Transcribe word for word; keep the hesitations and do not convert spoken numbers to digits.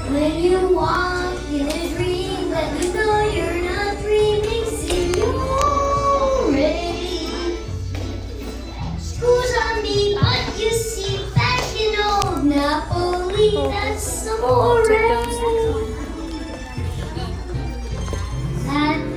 When you walk in a dream, but you know you're not dreaming, Signore. Screws on me, but you see back in old Napoli, that's amore. That